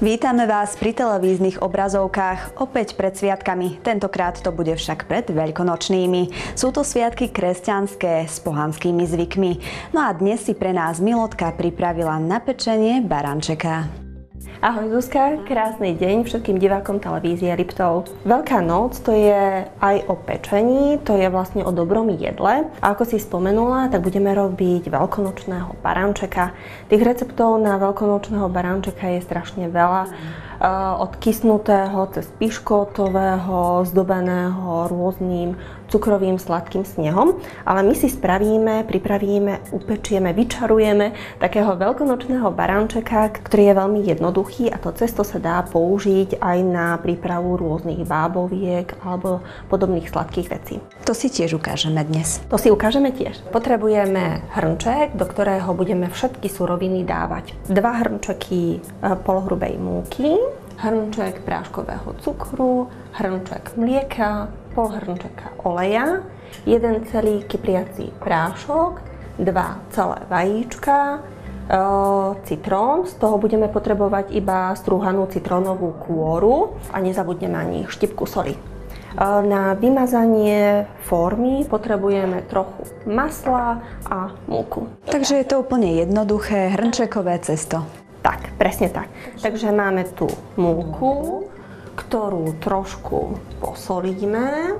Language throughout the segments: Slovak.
Vítame vás pri televíznych obrazovkách opäť pred sviatkami. Tentokrát to bude však pred veľkonočnými. Sú to sviatky kresťanské s pohanskými zvykmi. No a dnes si pre nás Milotka pripravila na pečenie barančeka. Ahoj Zuzka, krásny deň všetkým divákom televízie Liptov. Veľká noc to je aj o pečení, to je vlastne o dobrom jedle. A ako si spomenula, tak budeme robiť veľkonočného barančeka. Tých receptov na veľkonočného barančeka je strašne veľa. Od kysnutého cez piškotového, zdobeného rôznym cukrovým sladkým snehom. Ale my si pripravíme, upečieme, vyčarujeme takého veľkonočného barančeka, ktorý je veľmi jednoduchý a to cesto sa dá použiť aj na prípravu rôznych báboviek alebo podobných sladkých vecí. To si tiež ukážeme dnes. To si ukážeme tiež. Potrebujeme hrnček, do ktorého budeme všetky suroviny dávať. 2 hrnčeky polohrubej múky, hrnček práškového cukru, hrnček mlieka, pol hrnčeka oleja, 1 celý kypriací prášok, 2 celé vajíčka, citrón, z toho budeme potrebovať iba strúhanú citrónovú kôru a nezabudneme ani štipku soli. Na vymazanie formy potrebujeme trochu masla a múku. Takže je to úplne jednoduché hrnčekové cesto. Tak, presne tak. Takže máme tu múku, ktorú trošku posolíme,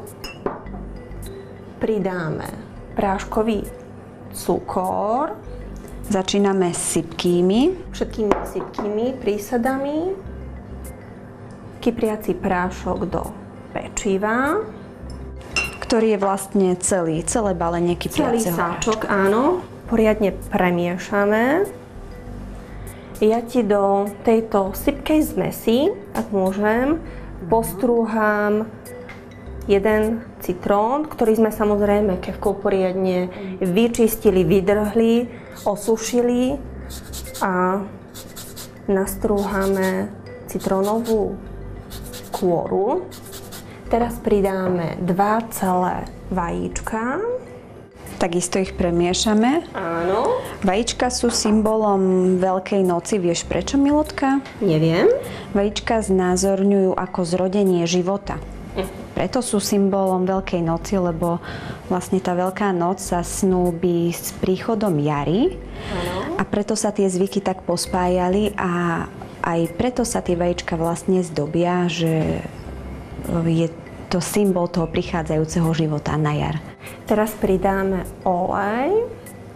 pridáme práškový cukor. Začíname sypkými. Všetkými sypkými prísadami. Kypriací prášok do pečiva. Ktorý je vlastne celé balenie kypriaceho. Celý sáčok, áno. Poriadne premiešame. Ja ti do tejto sypkej zmesi, ak môžem, postrúham 1 citrón, ktorý sme samozrejme kefkou poriadne vyčistili, vydrhli, osušili a nastrúhame citrónovú kôru. Teraz pridáme 2 celé vajíčka. Takisto ich premiešame. Áno. Vajíčka sú symbolom Veľkej noci. Vieš prečo, Milotka? Neviem. Vajíčka znázorňujú ako zrodenie života. Preto sú symbolom Veľkej noci, lebo vlastne tá Veľká noc sa snúbi s príchodom jary. Áno. A preto sa tie zvyky tak pospájali a aj preto sa tie vajíčka vlastne zdobia, že je to symbol toho prichádzajúceho života na jar. Teraz pridáme olej.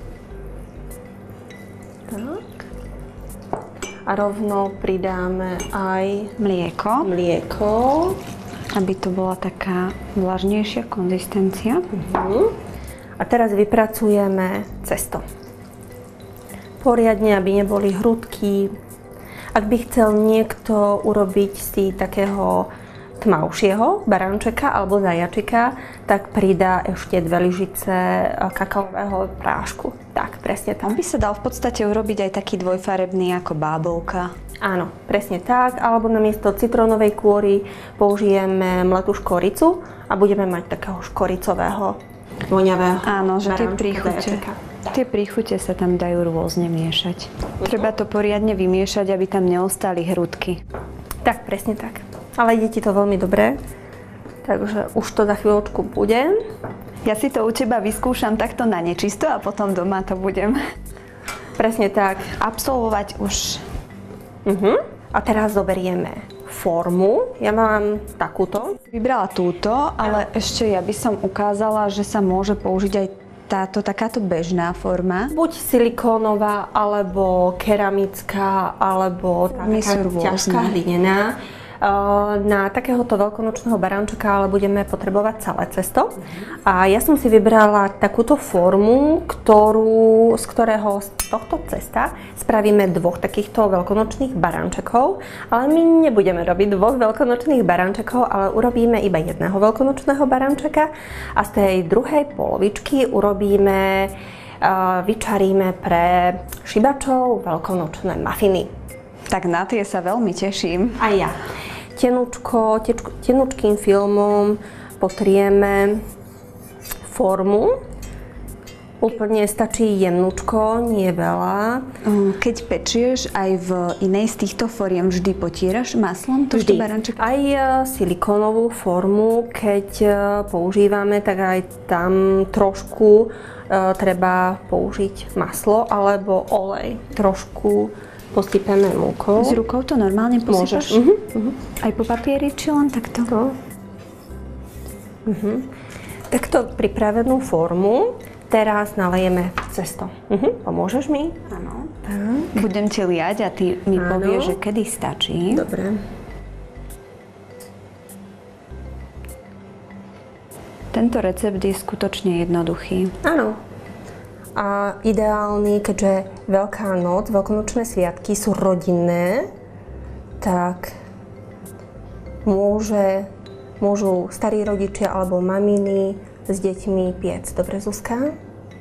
Tak. A rovno pridáme aj mlieko. Aby to bola taká vlažnejšia konzistencia. A teraz vypracujeme cesto. Poriadne, aby neboli hrudky. Ak by chcel niekto urobiť si takého tmavšieho barančeka alebo zajačika, tak pridá ešte 2 lyžice kakaového prášku. Tak, presne tak. On by sa dal v podstate urobiť aj taký dvojfarebný ako bábovka. Áno, presne tak. Alebo namiesto citrónovej kôry použijeme mletú škoricu a budeme mať takého škoricového, voňavého. Áno, že zajačika. Tie príchute sa tam dajú rôzne miešať. Treba to poriadne vymiešať, aby tam neostali hrudky. Tak, presne tak. Ale ide ti to veľmi dobre, takže už to za chvíľočku bude. Ja si to u teba vyskúšam takto na nečisto a potom doma to budem presne tak absolvovať už. A teraz zoberieme formu. Ja mám takúto. Vybrala túto, ale ešte ja by som ukázala, že sa môže použiť aj takáto bežná forma. Buď Silikónová, alebo keramická, alebo taká ťažká hlinená. Na takéhoto veľkonočného barančeka ale budeme potrebovať celé cesto. A ja som si vybrala takúto formu, z tohto cesta spravíme 2 takýchto veľkonočných barančekov. Ale my nebudeme robiť 2 veľkonočných barančekov, ale urobíme iba 1 veľkonočného barančeka a z tej druhej polovičky vyčaríme pre šibačov veľkonočné mafiny. Tak na tie sa veľmi teším. A ja. Tenučkým filmom potrieme formu Úplne stačí jemnúčko, nie veľa. Keď pečieš, aj v inej z týchto foriem vždy potieraš maslom tohto barančeka? Aj silikónovú formu, keď používame, tak aj tam trošku treba použiť maslo alebo olej. Trošku posypeme múkou. S rukou to normálne posypaš? Môžeš. Aj po papieri, či len takto? Takto pripravenú formu teraz nalejeme cesto. Pomôžeš mi? Áno. Budem ti liať a ty mi povieš, že kedy stačí. Dobre. Tento recept je skutočne jednoduchý. Áno. A ideálny, keďže Veľká noc, veľkonočné sviatky sú rodinné, tak môžu starí rodičia alebo maminy s deťmi piec. Dobre, Zuzka?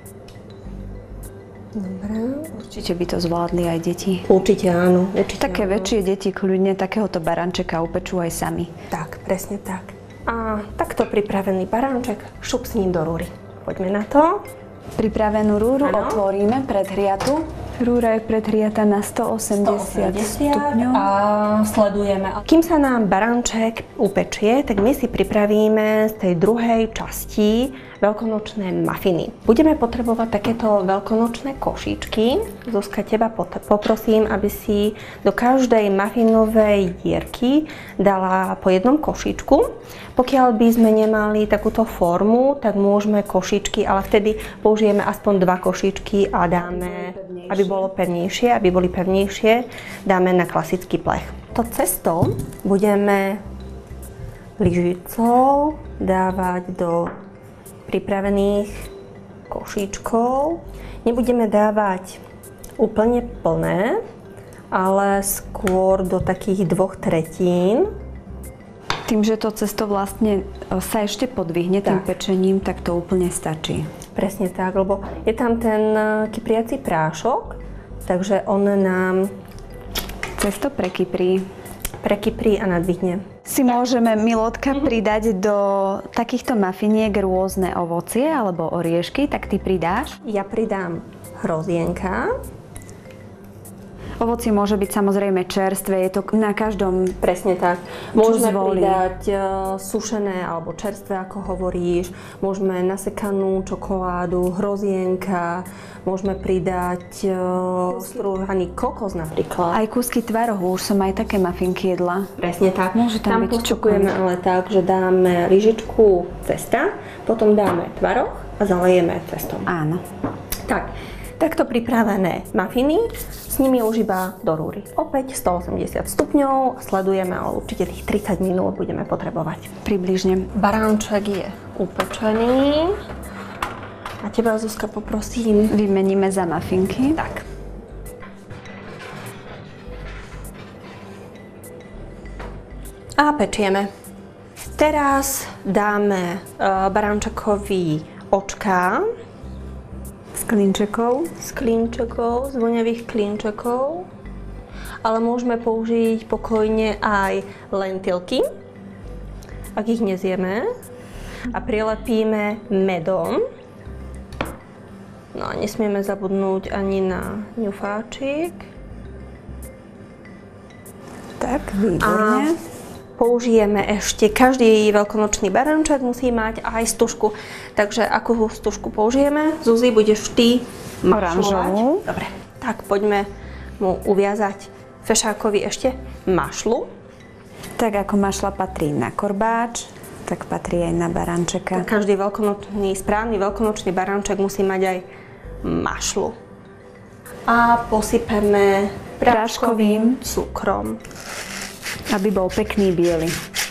Dobre. Určite by to zvládli aj deti. Určite áno. Také väčšie deti kľudne takéhoto barančeka upečú aj sami. Tak, presne tak. A takto pripravený baránček, šup s ním do rúry. Poďme na to. Pripravenú rúru otvoríme predhriatu. Rúra je predhriata na 180 stupňov. A sledujeme. Kým sa nám baránček upečie, tak my si pripravíme z tej druhej časti veľkonočné mafiny. Budeme potrebovať takéto veľkonočné košíčky. Zuzka, teba poprosím, aby si do každej mafinovej dierky dala po jednom košíčku. Pokiaľ by sme nemali takúto formu, tak môžeme košíčky, ale vtedy použijeme aspoň 2 košíčky a dáme, aby boli pevnejšie, dáme na klasický plech. To cesto budeme lyžicou dávať do pripravených košíčkov. Nebudeme dávať úplne plné, ale skôr do takých 2/3. Tým, že to cesto vlastne sa ešte podvihne tým pečením, tak to úplne stačí. Presne tak, lebo je tam ten kypriaci prášok, takže on nám cesto prekyprí a nadvihne. Si môžeme, Milotka, pridať do takýchto mafiniek rôzne ovocie alebo oriešky, tak ty pridáš? Ja pridám hrozienka. Ovocie môže byť samozrejme čerstvé, je to na každom. Presne tak. Môžeme pridať sušené alebo čerstvé, ako hovoríš. Môžeme nasekanú čokoládu, hrozienka. Môžeme pridať strúhaný kokos napríklad. Aj kúsky tvarohu, už som aj také mafinky jedla. Presne tak. Môže tam byť postupujeme ale tak, že dáme lyžičku cesta, potom dáme tvaroh a zalejeme cestom. Áno. Tak, takto pripravené mafiny, s nimi už iba do rúry. Opäť 180 stupňov, sledujeme, ale určite tých 30 minút budeme potrebovať. Približne. Baránček je upečený. A teba, Zuzka, poprosím. Vymeníme za mafinky. Tak. A pečieme. Teraz dáme baránčekovi očká. Z klinčekov. Z voňavých klinčekov. Ale môžeme použiť pokojne aj lentilky, ak ich nezjeme. A prilepíme medom. No a nesmieme zabudnúť ani na ňufáčik. Tak, výborne. A použijeme ešte, každý veľkonočný baránček musí mať aj stužku. Takže akú stužku použijeme? Zuzi, budeš ty oranžovú. Dobre, tak poďme mu uviazať fešákovi ešte mašlu. Tak ako mašla patrí na korbáč, tak patrí aj na baránčeka. Tak každý správny veľkonočný baránček musí mať aj mašlu. A posypeme práškovým cukrom, aby bol pekný biely.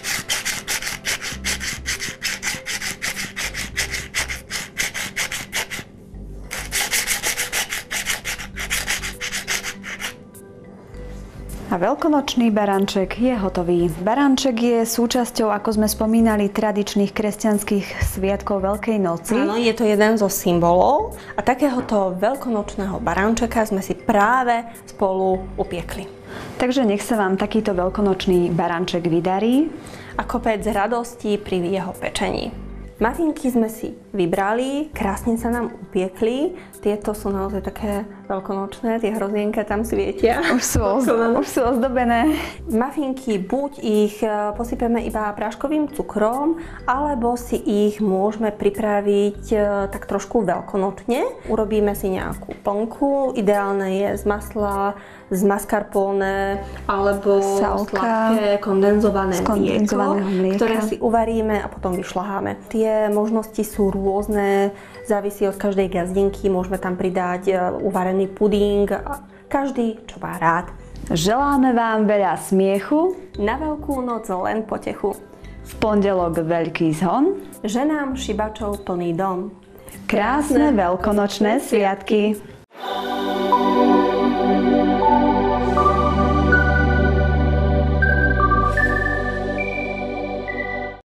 A veľkonočný baránček je hotový. Baránček je súčasťou, ako sme spomínali, tradičných kresťanských sviatkov Veľkej noci. Áno, je to jeden zo symbolov a takéhoto veľkonočného baránčeka sme si práve spolu upiekli. Takže nech sa vám takýto veľkonočný baránček vydarí. A kopec radosti pri jeho pečení. Mafinky sme si vybrali, krásne sa nám upiekli. Tieto sú naozaj také veľkonočné, tie hrozienka tam svietia. Už sú ozdobené. Mafinky buď ich posypeme iba práškovým cukrom, alebo si ich môžeme pripraviť tak trošku veľkonočne. Urobíme si nejakú plnku, ideálne je z masla, z mascarpone alebo sladké kondenzované mlieko, ktoré si uvaríme a potom vyšľaháme. Tie možnosti sú rôzne, závisí od každej gazdinky, môžeme tam pridať uvarený puding, každý čo má rád. Želáme vám veľa smiechu, Na Veľkú noc len potechu, v pondelok veľký zhon, ženám šibačov plný dom. krásne veľkonočné sviatky.